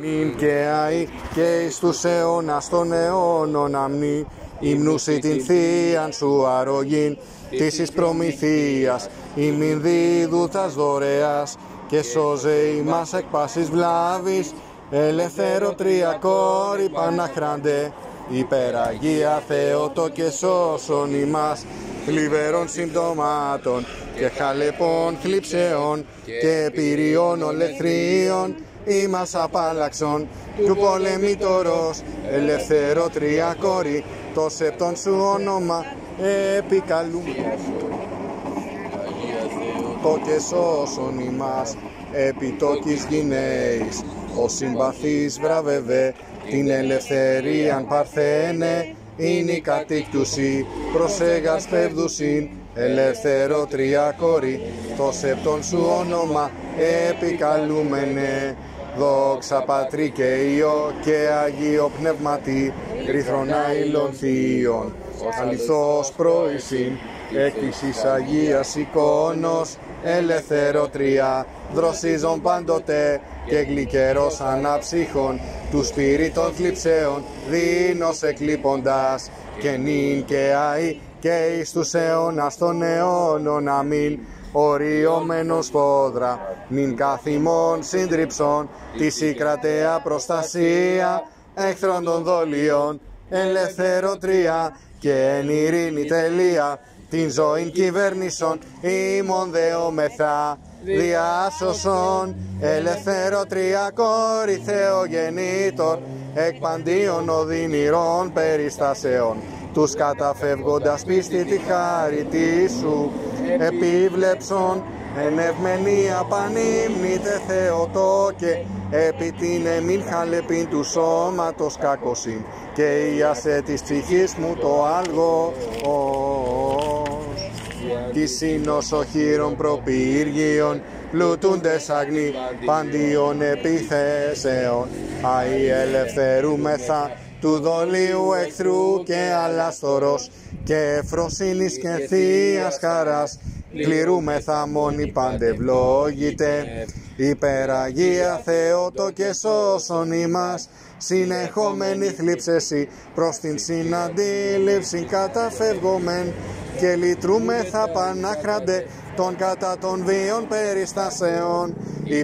Νυν και αη και εις τους αιώνας των αιώνων αμνή, υμνούσι την θείαν σου αρρωγήν, της εις προμηθείας, ημιν δίδουτας δωρεάς, και σώζε ημάς εκ πάσης βλάβης, ελευθεροτρία κόρη Παναχράντε, υπεραγία Θεότο και σώσον ημάς, θλιβερών συμπτωμάτων και χαλεπών θλιψεών και πυριών ολεθρίων, ημάς απάλλαξον του πολεμήτωρος, ελευθερότρια κόρη, το σεπτόν σου όνομα επικαλούμενος. Το και σώσον ημάς, επιτόκης γυναίης, ο συμπαθής βραβεύε, την ελευθερίαν παρθένε, είναι η κατήκτουση, προσέγας πεύδουσιν, ελευθερότρια κόρη, το σεπτόν σου όνομα επικαλούμενε. Δόξα Πατρί και Υιό και Αγίο Πνεύματι, ρηθρονά ήλων θείων, αληθώς προεισήν, εκ της Αγίας εικόνος, ελευθερότρια, δροσίζον πάντοτε και γλυκερός αναψύχων, του σπυρίτων θλιψέων, δίνος εκλείποντας, και νυν και αη και εις τους αιώνας των αιώνων αμήν, οριωμένος πόδρα, μην καθημών συντριψών, της η κρατέα προστασία, εχθρών των δολίων, ελευθερότρια και εν ειρήνη τελεία, την ζωήν κυβέρνησον, ημών δεόμεθα, διάσωσον, ελευθερότρια κόρη Θεογεννήτωρ, εκ παντίων οδυνηρών περιστασεών, τους καταφεύγοντας πίστη τη χάριτή σου, επίβλεψον, εν ευμενία πανύμνητε Θεοτόκε, επί την εμήν χαλεπήν του σώματος κακοσύν, και ιάσε της ψυχής μου το άλγος, τη σύνος οχύρων προπύργιων, πλουτούντες αγνοί παντίων επιθέσεων, αη ελευθερούμεθα του δολίου εχθρού και αλάστορος, και εφροσύνης και θείας χαράς, κληρούμεθα μόνοι παντευλόγητε, υπεραγία Θεότο και σώσον ημάς, συνεχόμενη θλίψεση προς την συναντήληψη καταφεύγομεν, και λυτρούμεθα Παναχράντε των κατά των βίων περιστασεών,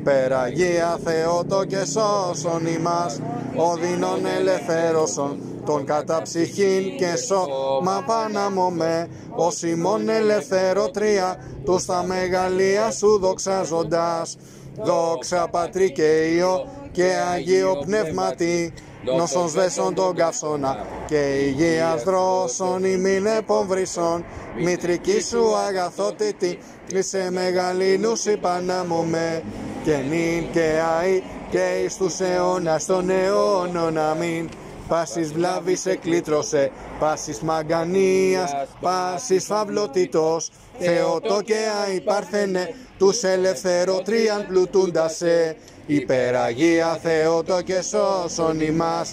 υπεραγία Θεότο και σώσον ημάς, οδυνών ελευθέρωσον τον κατά ψυχήν και σώμα παναμωμέ, ως ημών ελευθερότρια τους τα μεγαλεία σου δοξάζοντας. Δόξα Πατρί και Υιό και Αγίο Πνεύματι, νόσον σβέσον τον καύσωνα και υγείας δρόσον ημίν επομβρίσον, μητρική σου αγαθότητη σε μεγαλύνους υπανάμωμε, και νυν και αη και εις τους αιώνας των αιώνων αμήν. Πάσης βλάβης εκλήτρωσε, πάσης μαγκανίας, πάσης φαυλότητος, Θεότο και αη παρθένε, τους ελευθερότριαν πλουτούντασε, υπεραγία Θεότο και σώσον ημάς,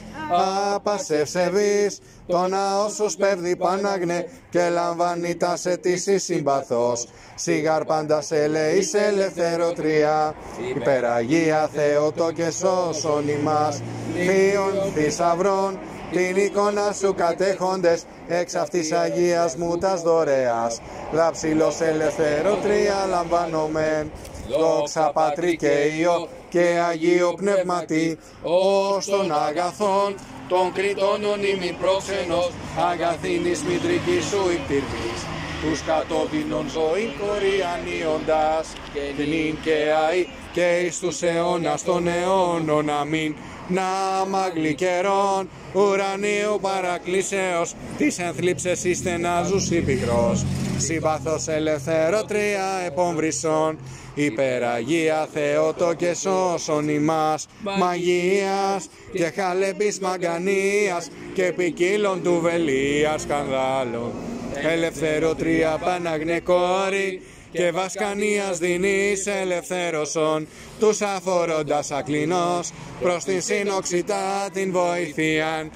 απασευσεβείς, το ναό σου σπέβδει Παναγνέ, και λαμβάνει τα σε της εις συμπαθός, σιγάρ πάντα σε λέει σε ελευθερότρια, υπεραγία Θεότο και σώσον ημάς, θείων θησαυρών, την εικόνα σου κατέχοντες, εξ αυτής Αγίας μου τας δωρεάς, δαψιλός ελευθερότρια λαμβάνομεν. Δόξα Πατρί και Υιό και Αγίο Πνεύματι, ως των αγαθών, των κριτώνων ημιν πρόξενος, αγαθήνης μητρικής σου υπτυρμής, τους κατώδυνων ζωήν κοριανίοντας, και νυν και αη και εις τους αιώνας των αιώνων αμήν. Να μαγλικερών ουρανίου παρακλήσεως, της ενθλίψες εις στενάζους πικρός, συμπαθός ελευθερότρια επομβρυσών, υπεραγία Θεότο και σώσον ημάς, μαγείας και χαλεπής μαγκανίας και ποικίλων του βελίας σκανδάλων, ελευθερότρια Παναγνέ κόρη και βασκανίας δινής ελευθέρωσον, τους αφορώντας ακλινός προς την σύνοξητά την βοηθείαν,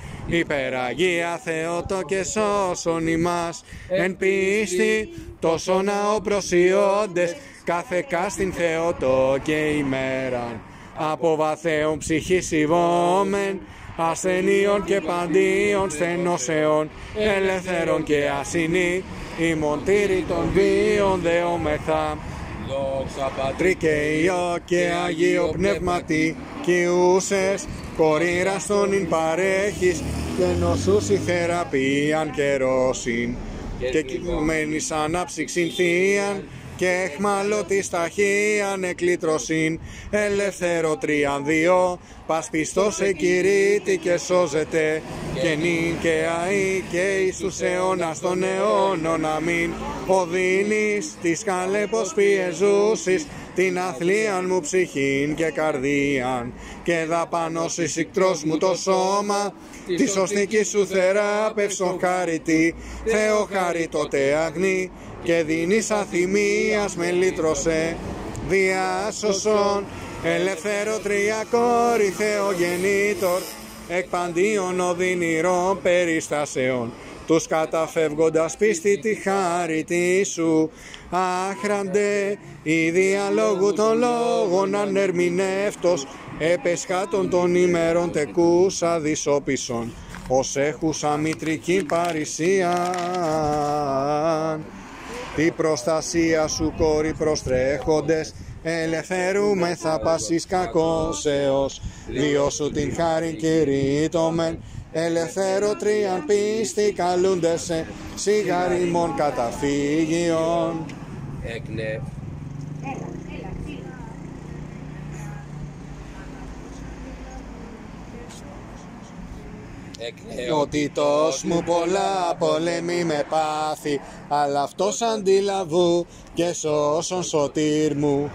υπεραγία Θεότο και σώσον ημάς, εν πίστη τόσο ναό προσιώντες, κάθε κάστην Θεότο και ημέραν, από βαθέων ψυχής ηβόμεν, ασθενείων και παντίων στενώσεων, ελευθερών και ασυνή, ημών τήρη των βίων δεόμεθα. Δόξα Πατρί και Υιό και Αγίο Πνεύματι, κοιούσες, κορήραστον ειν παρέχεις, και νοσούς η θεραπείαν καιρόσιν, και κεικουμένης ανάψυξην θείαν, και εχμαλώτης ταχείαν εκλήτρωσιν, ελεύθερο τριανδυο, πας πιστός εκηρύττει και σώζεται, και νυν και αεί και εις τους αιώνας των αιώνων, αμήν. Οδύνης της καλέπος πιεζούσης, την αθλίαν μου ψυχήν και καρδίαν, και δαπανώσεις ικτρός μου το σώμα, τη σωστική σου θεράπευσον χάρητη, Θεό χάριτοτε αγνή, και δίνεις αθυμίας με λύτρωσε, διάσωσον, ελευθέρο τριακόρη Θεογεννήτωρ, εκ παντίων οδυνηρών περιστάσεων, τους καταφεύγοντας πίστη τη χάρητη σου, άχραντε η διαλόγου των λόγων ανερμηνεύτος, επεσχάτων των ημέρων τεκούσα δυσόπισον, ως έχουσα μητρική παρησίαν. Τη προστασία σου κόρη προστρέχοντες, ελευθερούμεθα πάσης κακώσεως, διό σου την χάρη κηρύττωμεν, ελευθέρο τρίαν πίστη καλούντες σε σιγαρήμων καταφύγιον. Έκνε. Οτιτός μου πολλά πολέμη με πάθη, αλλά αυτός αντιλαβού και σώσον σωτήρ μου.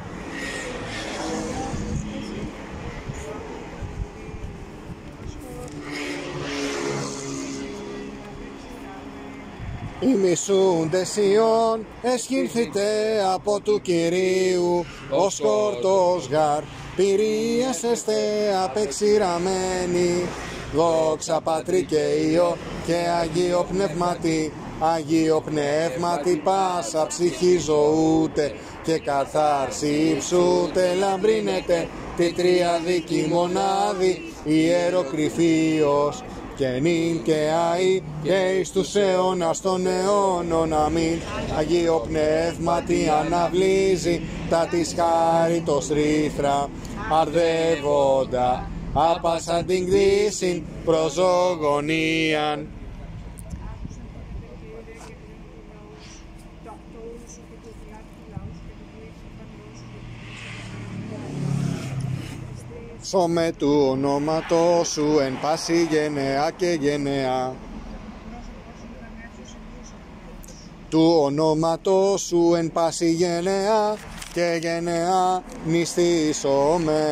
Οι μισούντες Ιών εσχήνθητε από του Κυρίου, ο σκόρτος γαρ πυρίασεστε απεξηραμένοι. Δόξα Πατρί και Υιό και Αγίο Πνεύματι, Αγίο Πνεύματι πάσα ψυχή ζωούτε, και καθάρση υψούτε λαμπρίνετε τη τριαδική μονάδη ιεροκρυφίος, και νυν και αεί και εις τους αιώνας των αιώνων, αμήν. Αγίο Πνεύματι αναβλύζει τα της χάριτος ρήθρα, αρδεύοντα άπασαν την κτήσιν προζωγωνίαν. Σώμε του ονόματός σου εν πάση γενεά και γενεά. Του ονόματός σου εν πάση γενεά και γενεά νηστήσομαι.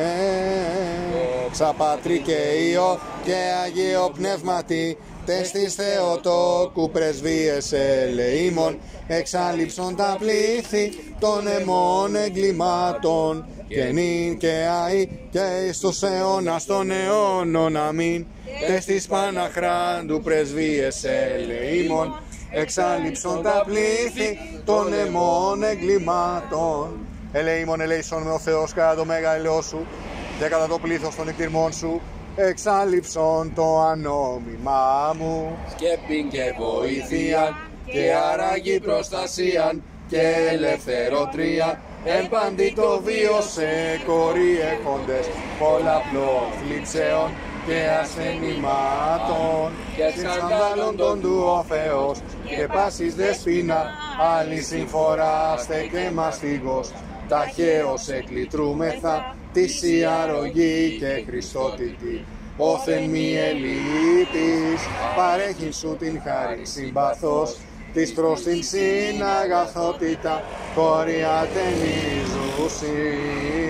Δόξα Πατρί και Υιό και Αγίο Πνεύματι, τες της Θεοτόκου πρεσβείες ελεήμων, εξάλληψον τα πλήθη των αιμών εγκλημάτων, και νυν και αεί και εις τους αιώνας των αιώνων, αμήν. Τες της Παναχράντου πρεσβείες ελεήμων, εξάλληψον τα πλήθη των αιμών εγκλημάτων. Ελεήμων ελέησον με ο Θεός κατά το μέγαλό σου και κατά το πλήθος των εκτιρμών σου, εξάλληψον το ανόμημά μου. Σκέπην και βοήθειαν και άραγη προστασίαν και ελευθεροτρία, εν παντή το βίο σε κοριέχοντες πολλαπλών θλίψεων και ασθενημάτων και σκανδάλων των του ο Θεός, και πάσης δεσπίνα άλλη συμφοράστε και μαστίγος, ταχαίως εκλητρούμεθα της η αρρωγή και Χριστότητη. Όθεν μη ελείπεις, παρέχειν σου την χάρη συμπαθός, της προς την συναγαθότητα χωρία ταινίζουσιν.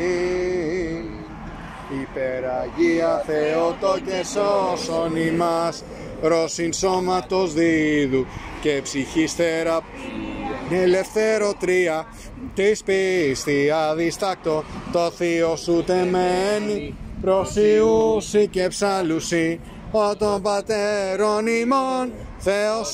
Υπεραγία Θεότο και σώσον ημάς, ρώσιν σώματος δίδου και ψυχής θεραπεία, ελευθεροτρία της πίστη αδιστάκτο, το θείο σου τεμένη, προσιούσι και ψαλούσι, ο των πατέρων ημών, Θεός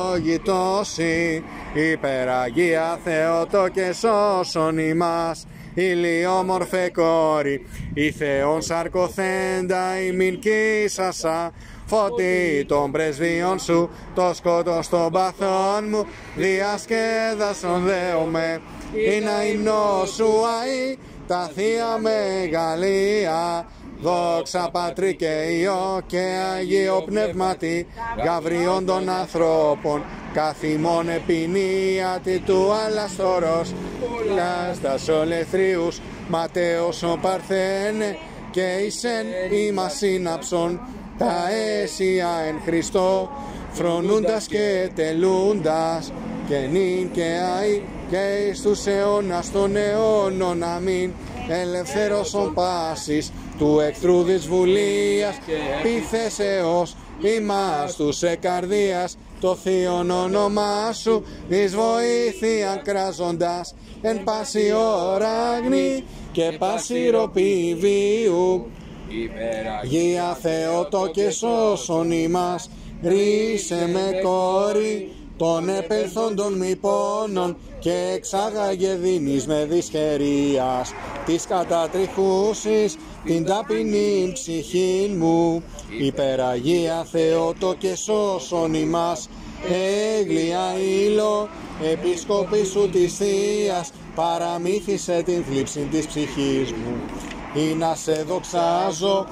ευλογητός η. Υπεραγία Θεότο και σώσον ημάς, ηλιόμορφε κόρη, η Θεόν σαρκοθέντα ημίν κοίσασα, φώτη των πρεσβείων σου, το σκότος των παθών μου, διασκέδασον δέομαι, είναι υμνός σου αή, τα θεία μεγαλεία, δόξα Πατρί και Υιό και Αγίο Πνεύματι, γαβριών των ανθρώπων, καθημών επινίατη του αλαστορός, λάστας ολεθρίους, Ματέος ο Παρθένε, και εισεν ημάς σύναψον, τα αίσια εν Χριστώ, φρονούντας και τελούντας, και νυν και αεί, και εις τους αιώνας των αιώνων αμήν, ελευθέρωσον πάσης του εχθρού δυσβουλίας, πειθέσεως ημάς τους εκαρδίας, το θείον όνομά σου εις βοήθειαν κράζοντας, εν πάση ώραγνη και πάση ροπή βίου. Υπεραγία Θεότο και σώσον ημάς, ρίσε με κόρη των επελθόντων μη πόνων, και εξάγαγε δίνεις με δυσχερίας της κατατριχούσης την ταπεινή ψυχήν μου. Υπεραγία Θεότο και σώσον ημάς, έγλια ήλο επισκοπή σου της Θείας, παραμύθισε την θλίψη της ψυχής μου. Ή να σε δοξάζω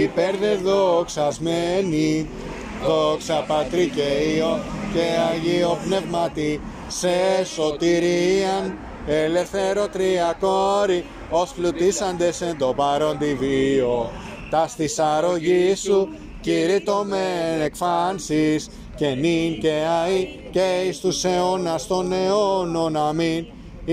υπερδεδοξασμένη, δόξα Πατρί και Υιό και Αγίο Πνεύματι, σε σωτηρίαν ελευθεροτρία κόρη, ως πλουτίσαντες εν το παρόντι βίο. Τα στις αρρωγή σου κηρύττωμεν εκφάνσεις, και νυν και αεί και εις τους αιώνας των αιώνων αμήν.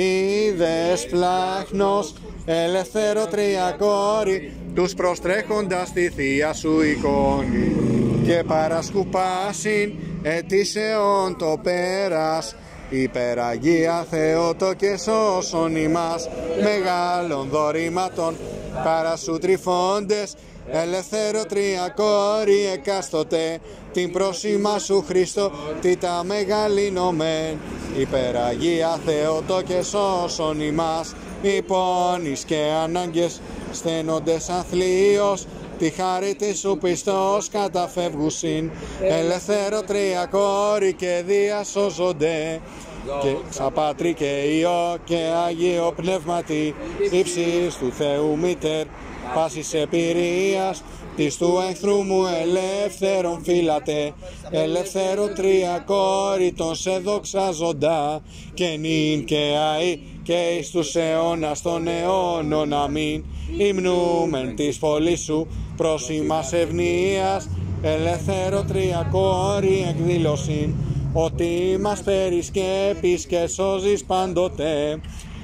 Είδες πλάχνος ελευθεροτρία κόρη, τους προστρέχοντας τη θεία σου εικόνη, και παρασκουπάσιν ετήσεων το πέρας. Υπεραγία Θεότο και σώσον ημάς, μεγάλων δωρήματων παρασού τρυφώντες, ελευθεροτρία κόρη εκάστοτε, την πρόσημα σου Χριστό τι τα μεγαλύνομεν. Υπεραγία Θεότο και σώσον ημάς, οι πόνης και ανάγκες στένοντες αθλίως, τη χάρη της σου πιστός καταφεύγουσιν, ελευθεροτρία κόρη και διασώζονται, και Πατρί και Υιό και Αγίο Πνεύματι, ύψης του Θεού μήτερ, πάσης επηρείας, της του εχθρού μου ελεύθερον φύλατε, ελευθεροτρία κόρη των σε δοξάζοντα, και νυν και αεί και εις τους αιώνας των αιώνων αμήν. Υμνούμεν της φωλής σου προς ημάς ευνοίας, ελευθεροτρία κόρη εκδήλωσιν, ότι μας περισκέπεις και σώζεις πάντοτε.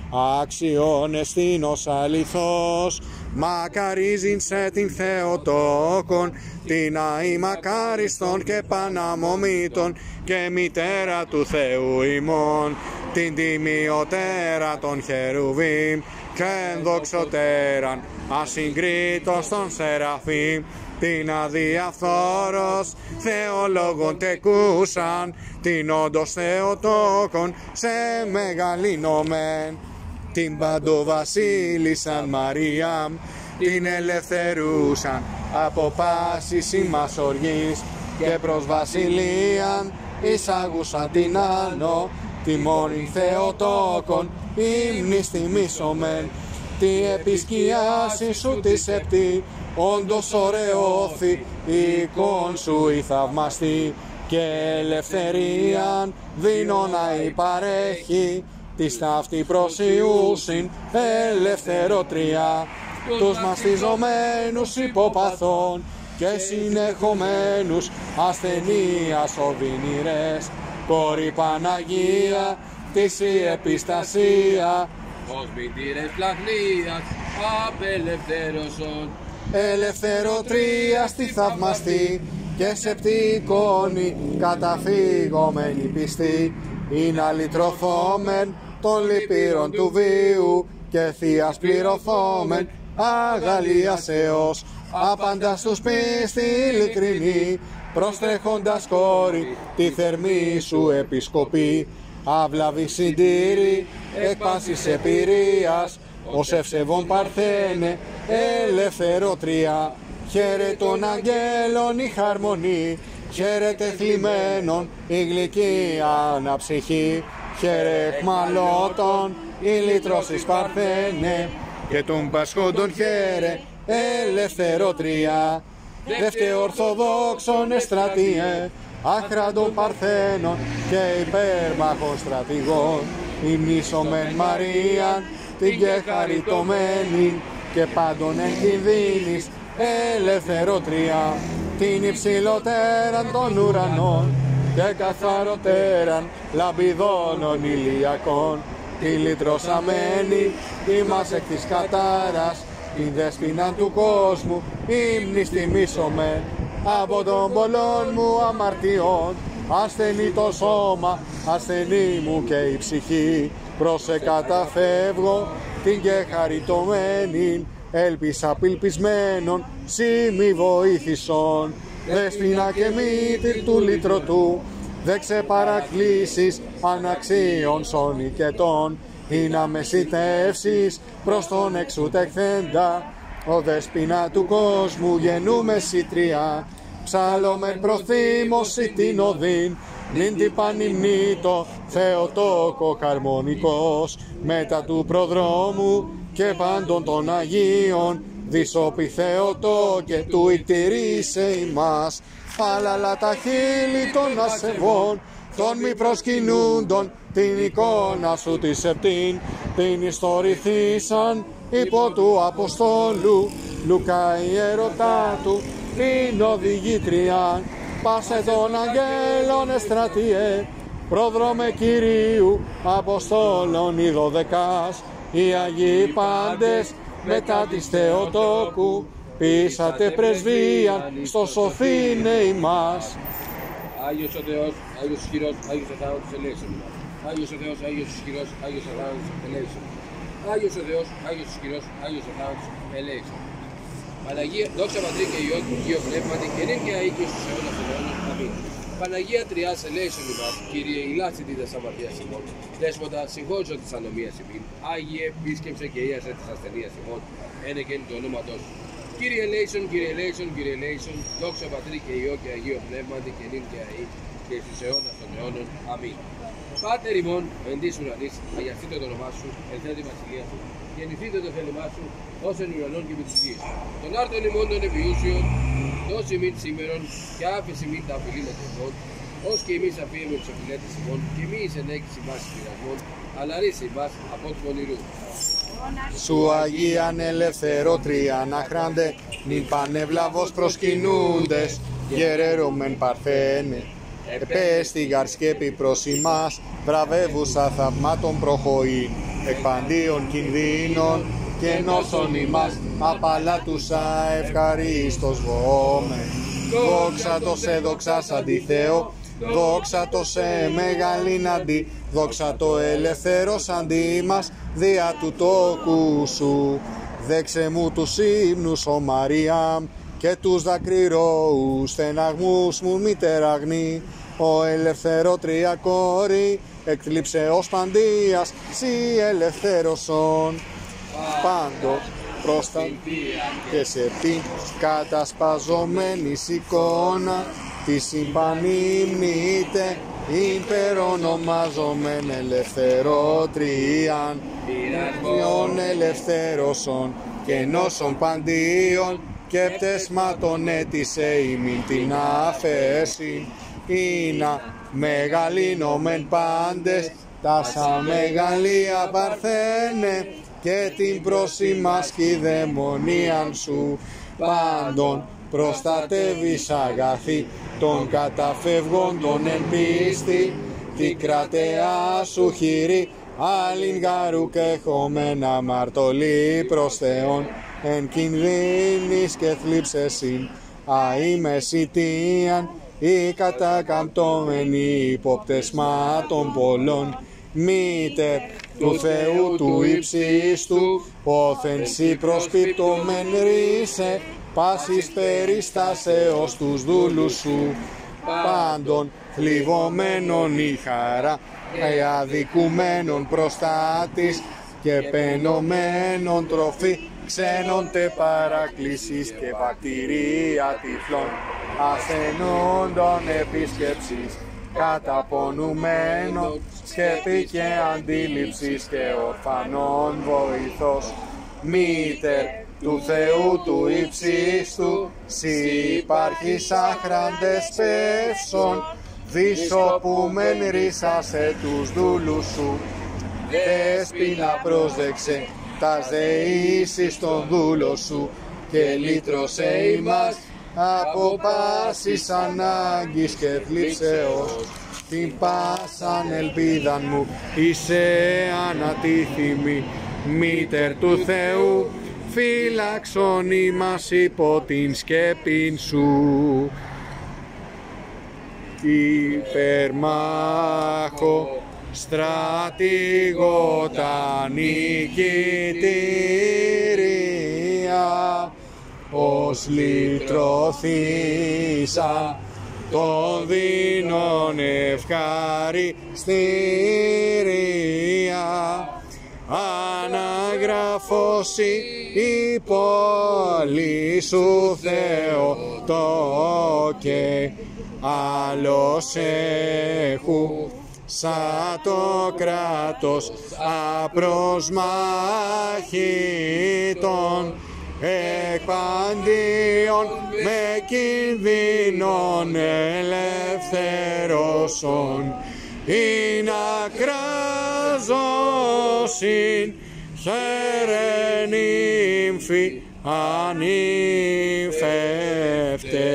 Άξιον εστίνος αληθώς, μακαρίζειν σε την Θεοτόκον, την αημακάριστον και παναμομήτων, και μητέρα του Θεού ημών, την τιμιωτέρα των χερουβίμ, και ενδοξωτέραν ασυγκρίτως των σεραφείμ, την αδιαφθόρος Θεολόγων τεκούσαν, την όντως Θεοτόκον σε μεγαλύνομεν, την παντοβασίλισσαν Μαριάμ, την ελευθερούσαν από πάσης ημάς οργής, και προς βασιλείαν εισάγουσαν την άνω, τη μόνη Θεοτόκον ύμνης τιμήσομεν, τη επισκιάση σου τη σεπτή, όντως ωραιώθη η εικόν σου η θαυμαστή, και ελευθερίαν δίνωνα υπαρέχει, της ταύτη προσιούσιν ελευθεροτρία, τους μαστιζομένους υποπαθών και συνεχομένους ασθενείας οδυνηρές, κόρη Παναγία της η επιστασία, ως μητήρες πλαχνίας απελευθέρωσον, ελευθεροτρία στη θαυμαστή και σεπτή εικόνη καταφύγομενη πιστή, είναι αλυτρωθόμεν των λυπήρων του βίου και θείας πληρωθόμεν αγαλίας έως, άπαντα στους πίστη ειλικρινή, προστρέχοντας κόρη τη θερμή σου επισκοπή, αυλαβή συντήρη εκ πάσης επηρείας, ως ευσεβών Παρθένε, ελευθερότρια. Χαίρε των αγγέλων η χαρμονή, χαίρετε θλιμμένων η γλυκή αναψυχή. Χαίρε εχμαλώτων η λύτρωσης Παρθένε, και των πασχόντων χαίρε ελευθερότρια. Δεύτε ορθοδόξων εστρατείε, άχραντων Παρθένων και υπέρμαχων στρατηγών. Υμνήσομεν Μαρίαν την και χαριτωμένη, και πάντων εν κινδύνης ελευθερότρια. Την υψηλότεραν των ουρανών και καθαροτέραν λαμπιδώνων ηλιακών. Τη λυτρωσαμένη ημάς εκ της κατάρας, την δέσποινα του κόσμου ύμνης τιμήσομεν. Από των πολλών μου αμαρτιών ασθενή το σώμα, ασθενή μου και η ψυχή. Προσε καταφεύγω την και χαριτωμένη, έλπισα απελπισμένων σύ μη βοήθησον. Δέσποινα και μήτηρ του λυτρωτού, δε ξεπαρακλήσεις αναξίων σονικετών, ή να μεσητεύσεις προς τον εξουτεχθέντα. Ο δέσποινα του κόσμου γεννούμε σιτριά, ψάλλομεν προθύμωση την οδύν, μην την πανυμνήτω Θεοτόκο χαρμονικός, μετά του προδρόμου και πάντων των Αγίων, δισόπι Θεοτό και του ητηρήσε ημάς. Αλλά τα χείλη των ασεβών, των μη προσκυνούντων, την εικόνα σου τη επτήν, την ιστορηθήσαν υπό του Αποστόλου Λουκά ιερωτά του, την οδηγήτρια. Πάσε των αγγέλων εστρατιέ, πρόδρομε Κυρίου Αποστόλων οι 12, οι Αγίοι πάντες μετά της Θεοτόκου, πείσατε πρεσβείαν στο σωθήνε ημάς. Άγιος ο Θεός, Άγιος ισχυρός, Άγιος αθάνατος ελέησον. Άγιος ο Θεός, Άγιος ισχυρός, Άγιος αθάνατος ελέησον. Άγιος ο Θεός, Άγιος ισχυρός, Άγιος αθάνατος ελέησον. Παναγία, δόξα Πατρί και Υιό και Αγίο Πνεύματι, και νυν και αεί και στους αιώνας των αιώνων. Αμήν. Παναγία Τριάς ελέησον ημάς, Κύριε ηλάσθητη τας αμαρτίας ημών. Δέσποτα συγχώρησον της ανομίας ημών. Άγιε επίσκεψε και ίασε της ασθενείας ημών. Ένε και του ονόματος. Κύριε ελέησον, Κύριε ελέησον, Κύριε ελέησον. Δόξα Πατρί και Υιό και Αγίο Πνεύματι, και νυν και αεί και στους αιώνας των αιώνων. Αμήν. Πάτερ ημών, εν της ουρανής, αγιαστείτε το όνομά σου, ελθέ τη βασιλεία σου, γεννηθείτε το θέλημά σου, ως εν ουρανών και επί της γης. Των άρτων ημών των επιούσιων, δώσει ημίν σήμερον, και άφηση ημίν τα αφιλήματα ημών, ως και εμείς αφήνουμε τους αφιλέτες ημών, και μη εις ενέκεις ημάς πειρασμών, αλλά ρίσε ημάς από του πονηρού. Σου Αγίαν ελευθερότρια αναχράντε, νυν πανευλαβώς προσκυνούντες, γερέρωμεν Παρθένε. Επέστη γαρσκέπη προς ημάς, βραβεύουσα θαυμάτων προχωήν, εκ παντίων κινδύνων, και νόσον ημάς απαλάτουσα ευχαρίστως βοόμεν. Δόξα το σε δοξάς αντιθέω, δόξα το σε μεγαλύναντι, δόξα το ελευθέρος αντί μας, δια του τόκου σου. Δέξε μου τους ύμνους ο Μαρία, και τους δακρυρώους στεναγμούς μου μητεραγνή. Ο ελευθερότρια κόρη, εκθλίψε ως παντίας, σοι ελευθέρωσον. Πάντο πρόστα και σε τι κατασπαζομένης εικόνα, τη συμπανίμνητε υπερονομάζομεν ελευθερότριαν, ποιον ελευθέρωσον και νόσον παντίον, και πτεσμάτων έτησε ημίν την αφέση, ή να μεγαλύνομεν πάντες τάσα μεγαλεία Παρθένε, και την πρόσημας κηδαιμονίαν σου πάντων προστατεύεις αγαθή των καταφευγόντων εν πίστη, την κρατεά σου χειρή άλλην γάρου και έχομεν αμαρτωλή προς Θεόν, εν κινδύνης και θλίψεσιν αημεσιτίαν, ή κατακαμπτώμενοι υποπτεσμάτων πολλών, μήτε του Θεού του ύψιστου, όθεν σοι προσπίπτωμεν ρίσε, πάσης περιστάσεως τους δούλους σου, πάντων θλιβωμένων η χαρά, αδικουμένων προστάτης, και πενωμένων τροφή, ξένονται παρακλήσεις και βακτηρία τυφλών, ασθενούντων επίσκεψης, καταπονουμένων σκέπη και αντίληψης και ορφανών βοηθός. Μήτερ του Θεού του ύψιστου, σοι υπάρχεις άχραντες πεύσον, δισοπούμεν ρίσασε τους δούλους σου. Δέσποινα πρόσδεξε τας δεήσεις των δούλων σου και λύτρωσε ημάς από πάσης ανάγκης και θλίψεως. Την πάσαν ελπίδαν μου είσαι ανατίθιμη, Μήτερ του Θεού φύλαξον ημάς υπό την σκέπην σου. Υπερμάχο στρατηγότα νικητήρια, ως λυτρωθήσαν των δεινών ευχαριστήρια, αναγραφώσει η πόλη σου Θεότο και άλλος έχου σαν το κράτος απροσμάχητον εκπαντίον με κινδύνων ελευθερώσον, ή να κράζωσιν χαίρεν ύμφη ανύμφευτε.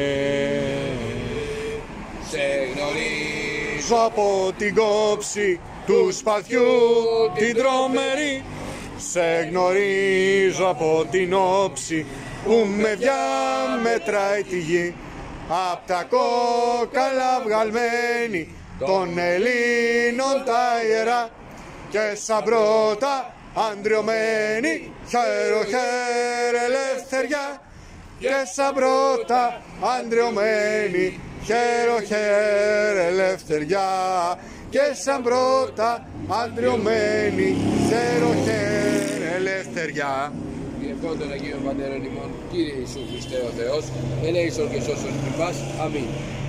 Σε γνωρίζω Από την κόψη του σπαθιού την τρομερή, σε γνωρίζω από την όψη που με διαμετράει τη γη, απ' τα κόκαλα βγαλμένη των Ελλήνων τα ιερά, και σαν πρώτα αντριωμένη χαίρε ελευθεριά, και σαν πρώτα αντριωμένη χαίρε ελευθεριά, και σαν πρώτα αντριωμένη χαίρε ελευθεριά. Διευκόν των Αγίων Πατέρων ημών, Κύριε Ιησού Χριστέ ο Θεός, ελέησον και σώσον ημάς. Αμήν.